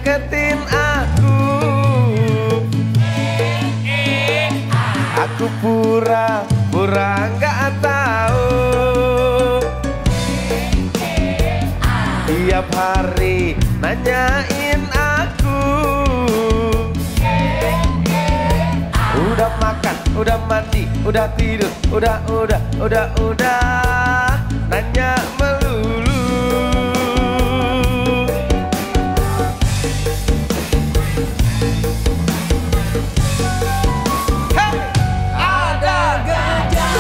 deketin aku. Aku pura-pura nggak tahu. Tiap hari nanyain aku. Udah makan, udah mandi, udah tidur, udah, nanya melulu. Hey! Ada gajah,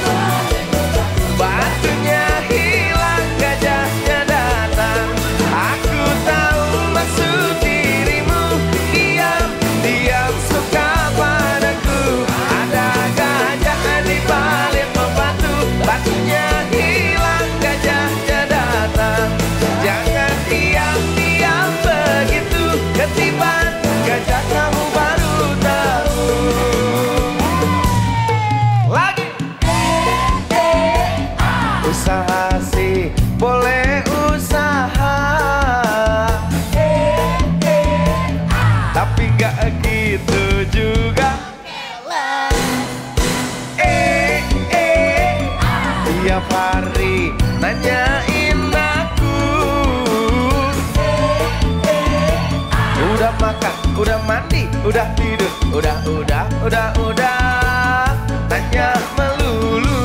batunya hilang, gajahnya datang. Aku tahu maksud dirimu, diam suka padaku. Ada gajah di balik batu, batunya hilang, gajahnya datang. Jangan diam begitu, ketiban gajah kamu baru tahu. Lagi usaha sih boleh usaha, tapi gak gitu juga. Tiap hari nanyain aku. Udah makan, udah mandi, udah tidur, udah, nanya melulu.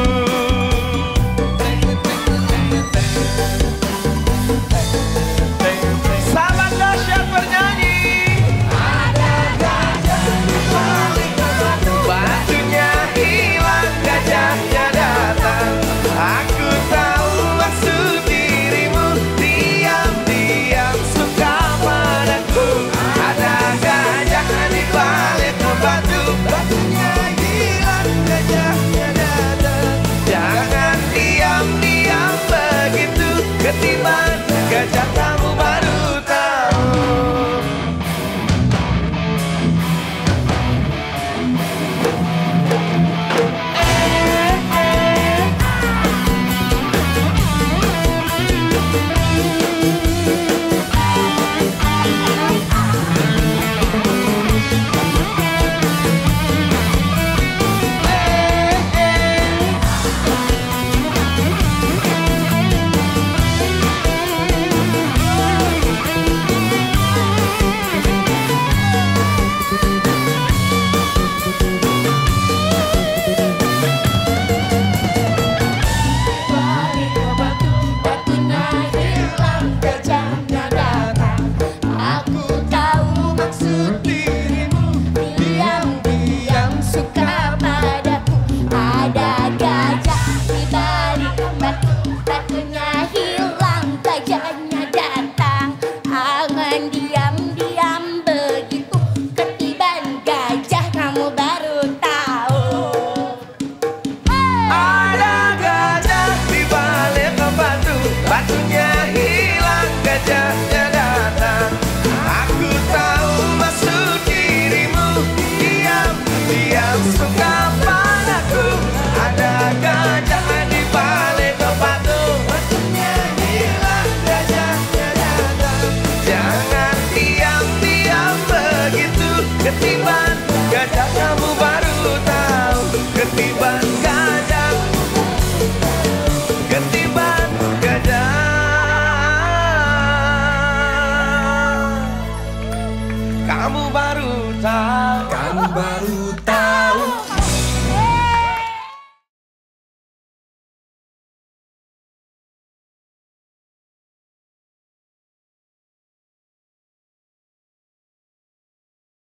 Sahabat dahsyat bernyanyi. Ada gajah di balik batu, batunya hilang, gajahnya datang. Aku tahu maksud dirimu, diam suka padaku. Ada gajah di balik batu, batunya hilang, gajahnya datang. Jangan diam begitu, ketiban gajah.